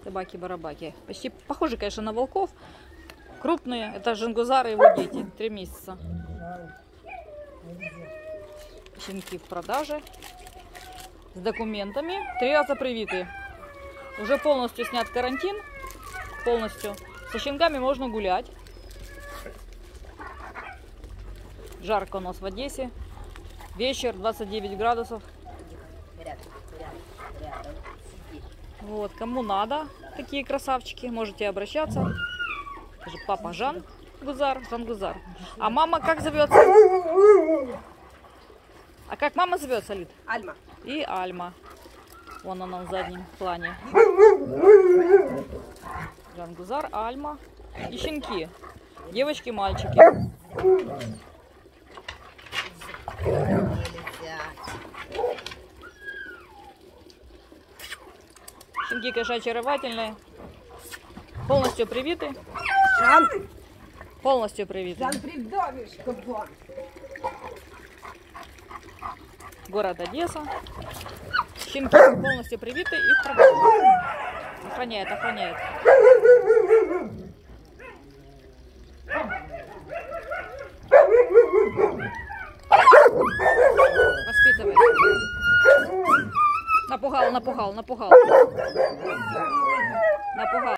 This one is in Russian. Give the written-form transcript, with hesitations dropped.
Собаки-барабаки. Почти похожи, конечно, на волков. Крупные. Это Жангузар и его дети. 3 месяца. Щенки в продаже. С документами. 3 раза привиты. Уже полностью снят карантин. Полностью. Со щенками можно гулять. Жарко у нас в Одессе. Вечер, 29 градусов. Вот, кому надо такие красавчики, можете обращаться. Это же папа Жангузар. А мама как зовется? А как мама зовется, Лид? Альма. И Альма. Вон она на заднем плане. Жангузар, Альма и щенки. Девочки, мальчики. Щенки, конечно, очаровательные. Полностью привиты. Жан, Полностью привиты. Жан, придомишь, вон. Город Одесса. Щенки полностью привиты и в продаже. Охраняет. Воспитывает. Напугал.